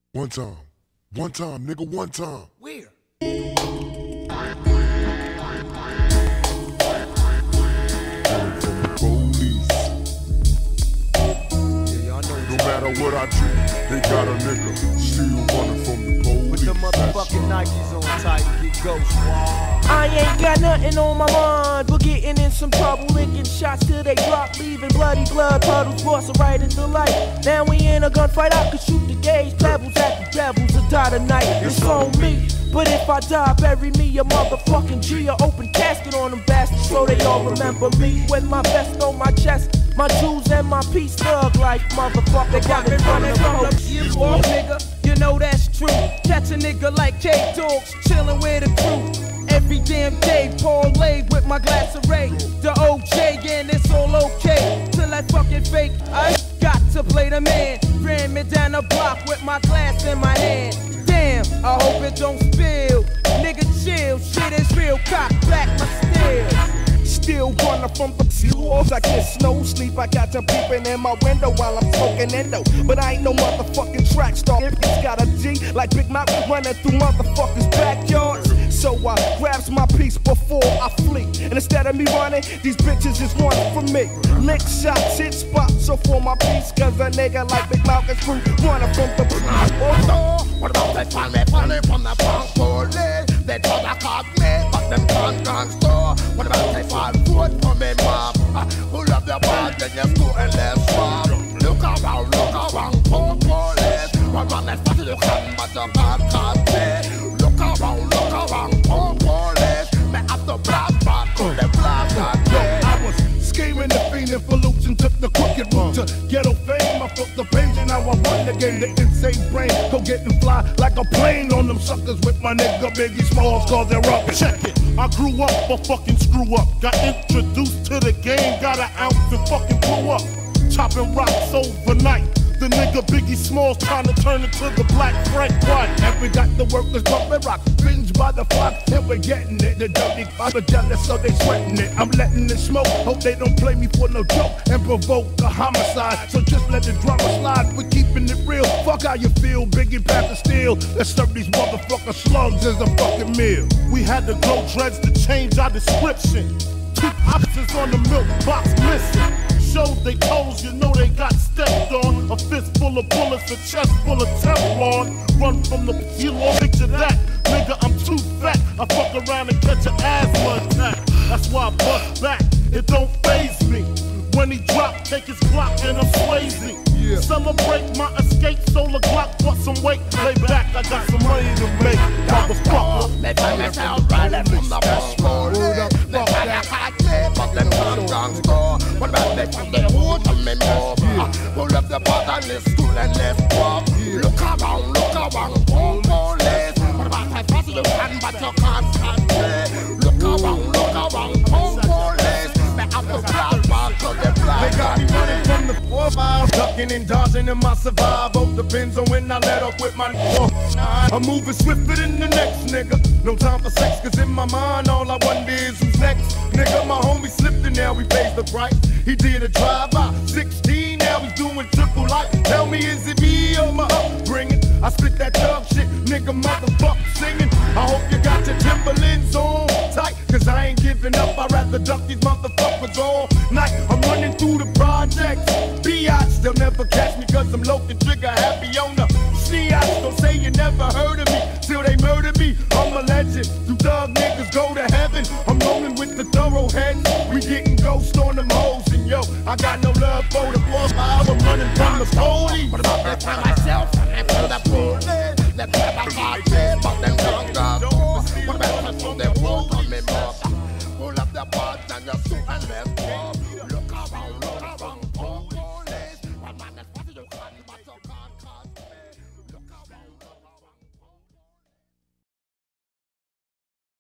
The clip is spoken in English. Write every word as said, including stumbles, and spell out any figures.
One time. One time, nigga, one time. Where? From the police. Yeah, y'all know No matter what I do, they got a nigga still running from the police. Put the motherfucking Nikes on tight and get ghost. I ain't got nothing on my mind but getting in some trouble, licking shots till they drop, leaving bloody blood puddles, forcing right into light. Now we in a gunfight, I could shoot the gauge, pebbles at the devils to die tonight. It's on me, but if I die, bury me a motherfucking G, a open casket on them bastards so they all remember me. With my vest on my chest, my jewels and my peace thug like motherfucker. They got me running from the You off, nigga, you know that's true. Catch a nigga like K-Dogs, chillin' with the crew. Every damn day, Paul Lay with my glass of Ray. The O J, and it's all okay. Till that fucking fake, I got to play the man. Ran me down the block with my glass in my hand. Damn, I hope it don't spill. Nigga chill, shit is real, cock back my steel. Still running from the fuels. I get snow sleep. I got them peeping in my window while I'm smoking endo. But I ain't no motherfucking track star. If he's got a G like Big Mouth running through motherfuckers' backyards. So I grabs my piece before I flee. And instead of me running, these bitches is running from me. Lick shots, hit spots, so for my piece. Cause a nigga like Big Mouth is free running from the oh, what about they find me funny from the punk police? They try to cut me, but them can't gun store. What about they find food for me, mom? Who love the bad, then you school and less mom. Look around, look around, punk police. Run run as fast as you can, but you can't cut me. Look around, look around, punk police. Me have the blast back, cause they blast at me. I was scheming and fiending for loops and took the crooked route to ghetto fame. I felt the pain and now I run the game. The insane brain, go get and fly like a plane on them suckers with my nigga Biggie Smalls, cause they're up. Check it, I grew up for fucking screw up. Got introduced to the game, got an ounce and fucking blew up. Chopping rocks overnight. The nigga Biggie Smalls trying to turn into the Black Frank White. And we got the workers bumping rock, binge by the flock, and we're getting it. The dirty five are jealous, so they sweating it. I'm letting it smoke, hope they don't play me for no joke and provoke a homicide. So just let the drama slide, we're keeping it real. Fuck how you feel, Biggie Panther Steel. Let's serve these motherfucker slugs as a fucking meal. We had to grow dreads to change our description. Two options on the milk box missing. Showed they toes, you know they got stepped on. A fist full of bullets, a chest full of Teflon. Run from the you know, picture that. Nigga, I'm too fat. I fuck around and catch an asthma attack. That's why I bust back. It don't faze me. When he drop, take his Glock and I'm Swayze. Yeah. Celebrate my escape, solar Glock, bought some weight. Lay back, I got some money to make. Motherfucker. They tell me sound running from the punk police. They try to catch me, but them can't gun store. What about they from the hood and me mob? Who left the pot and left school and left pub? Look around, look around, punk police. What about I pass you can, but you can't stand me? Look around, look around, punk police. They have the black back, cause they black. They got me running from the four miles, ducking and dodging in my survival. Depends on when I let up with my four nine. I'm moving swifter than the next nigga. No time for sex, cause in my mind all I wonder is who's next. Nigga, my homie slipped and now he pays the price. He did a drive-by, sixteen, now he's doing triple life. Tell me, is it me or my upbringing? I spit that dog shit, nigga, motherfucker singing. I hope you got your Timberlands on tight, cause I ain't giving up. I'd rather duck these motherfuckers all night. I'm running through the projects. B-Ots, they'll never catch me cause I'm low and trigger happy on the C-Ots. Don't say you never heard of me till they murder me. I'm a legend. You thug niggas go to heaven. I'm rolling with the thoroughheads. We getting ghost on them hoes. And yo, I got no love for the four five. I'm running from the police. What about that for myself? And for the police. Let me have a hard day, but them can't go. What about that from the hood and me mob? Who love the part and you suit and left mob?